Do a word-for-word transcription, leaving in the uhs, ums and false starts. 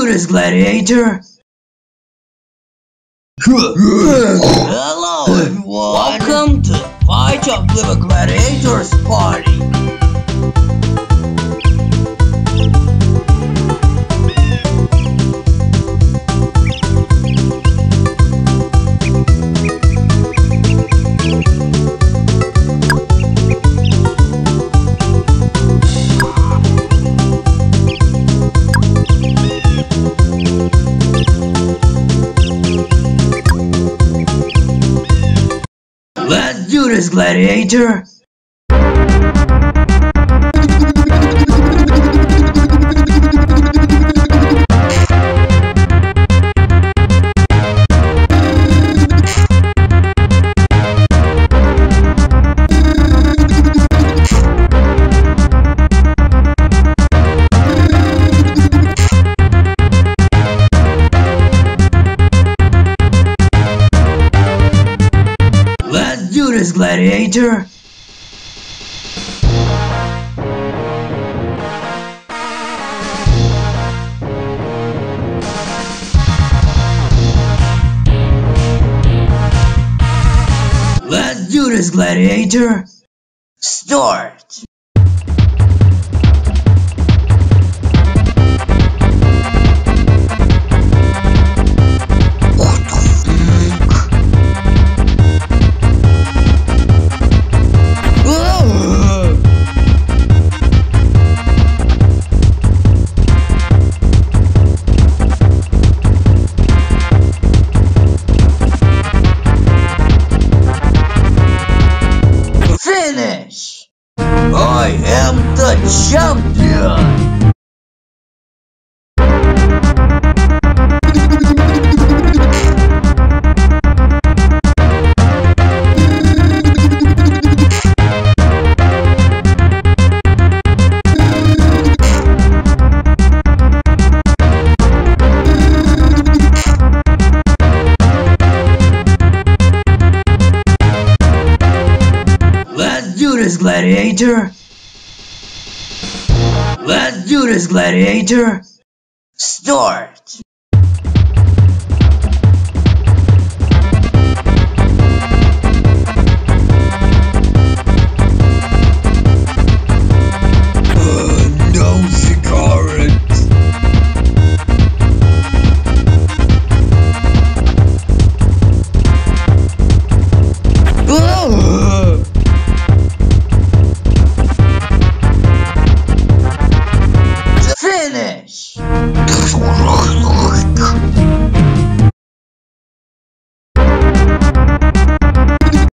this, Gladiator! Hello, everyone! Welcome to Fight of Flipa Gladiators Party! Let's do this, Gladiator! Let's do this, Gladiator! Let's do this, Gladiator! Start! Finish! I am the champion! Let's do this, Gladiator! Let's do this, Gladiator! Start! Uh, no, Cigarrety! Uh! Finish!